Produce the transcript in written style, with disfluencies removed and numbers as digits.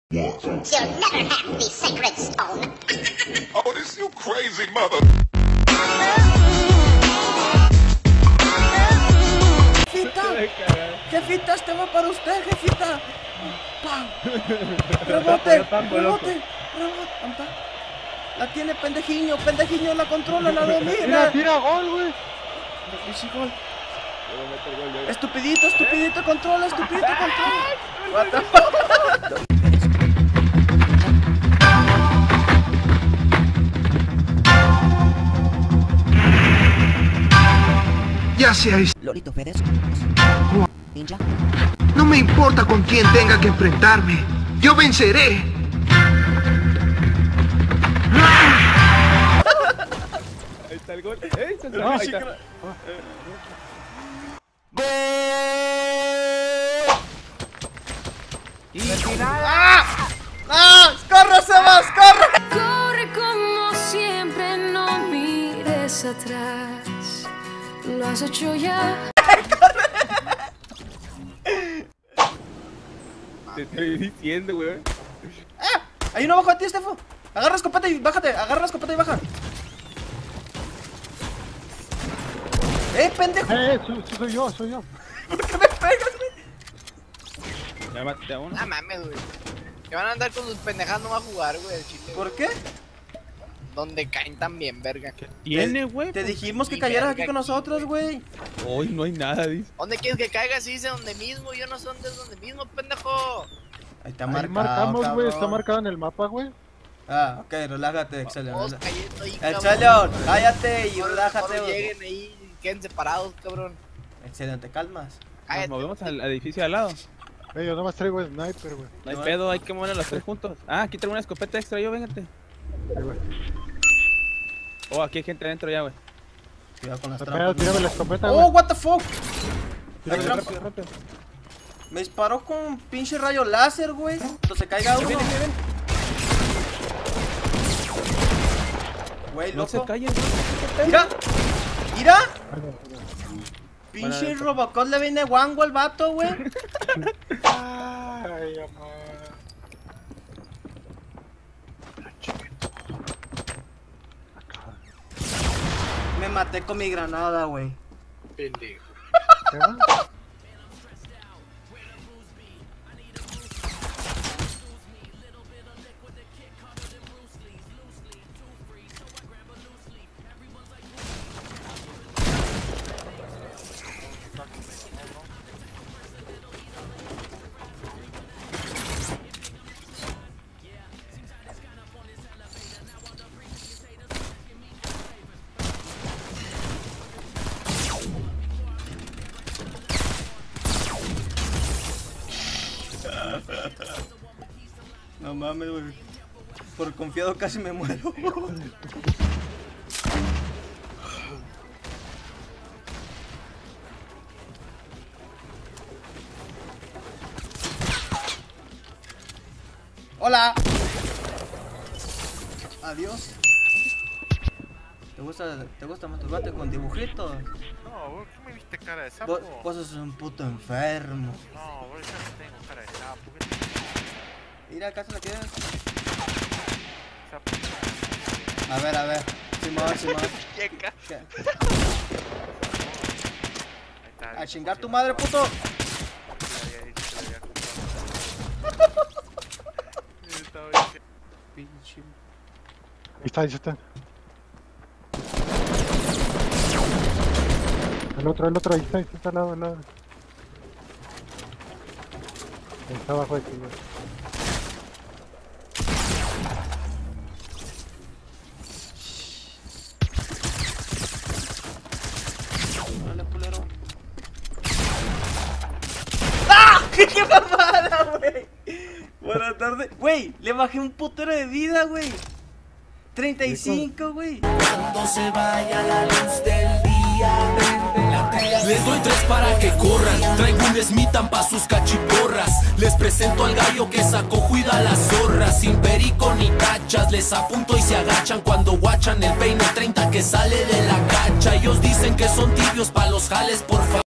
You'll never have the sacred stone. Oh, this you crazy mother. Jefita, jefita, este va para usted, jefita. ¡Pam! Rebote, rebote. ¿Anta? La tiene pendejiño, la controla, la domina. Tira gol, güey. Pinche gol. Estupidito, controla. What the fuck? Ya seáis. Lolito Férez. Ninja. No me importa con quién tenga que enfrentarme. Yo venceré. Ahí está el gol. No, ahí está. ¡Ah! ¡Corre, Sebas! ¡Corre! Corre como siempre, no mires atrás. Lo has hecho ya. Te estoy diciendo, güey. Hay uno abajo de ti, Estefo. Agarra la escopeta y bájate. Baja. Pendejo. Soy yo. ¿Por qué me pegas, güey? Ya maté a uno. No mames, güey. Que van a andar con sus pendejadas, no va a jugar, güey, el chile. ¿Por qué? Donde caen también, verga. Tiene, güey. Te dijimos que ni cayeras verga aquí con aquí, nosotros, güey. Hoy no hay nada, dice. ¿Dónde quieres que caiga? Si dice donde mismo, yo no sé dónde es donde mismo, pendejo. Ahí está Ahí marcado, marcamos, güey. Está cabrón. marcado en el mapa, güey. Ah, ok, relájate, Excelion. Todos cayendo ahí, cabrón. Excelion, cállate y Todos relájate, güey. lleguen ahí y queden separados, cabrón. Excelion, te calmas. Nos Cállate. movemos al edificio de al lado. Yo nomás traigo sniper, güey. No hay pedo, hay que mover a los tres juntos. Ah, aquí traigo una escopeta extra yo, véngate. Ahí, güey. Oh, aquí hay gente adentro ya, güey. Cuidado con las Pero trampas. tírame la escopeta, Oh, güey. what the fuck. Hay Rápido, trampa. rápido. Me disparó con un pinche rayo láser, güey. Entonces caiga uno. Viene. Güey, No se loco. callen. Mira. Bueno, Pinche Robocop le viene guango al vato, güey. Ay, amor. Me maté con mi granada, güey. Pendejo. ¿Qué va? No mames, güey. Por confiado casi me muero. Hola. Adiós. ¿Te gusta masturbarte con dibujitos? No, ¿por qué me viste cara de sapo? Vos sos un puto enfermo. No, bro, yo no tengo cara de sapo. ¿Qué te... Mira, acá se la quieres. sapo? A ver. Simón. Checa. ¿Qué? Ahí está, A chingar tu madre, puto. Pinche. Ahí está. El otro, ahí está al lado. Ahí está abajo de ti, güey. Órale, culero. ¡Ah! ¡Qué mamada, güey! Buenas tardes. Güey, le bajé un putero de vida, güey. 35, güey. Cuando se vaya la luz del día, les doy 3 para que corran. Traigo un Smithan pa' sus cachiporras. Les presento al gallo que sacó cuida a las zorras. Sin perico ni tachas, les apunto y se agachan cuando guachan el peine 30 que sale de la cacha. Ellos dicen que son tibios pa' los jales, por favor.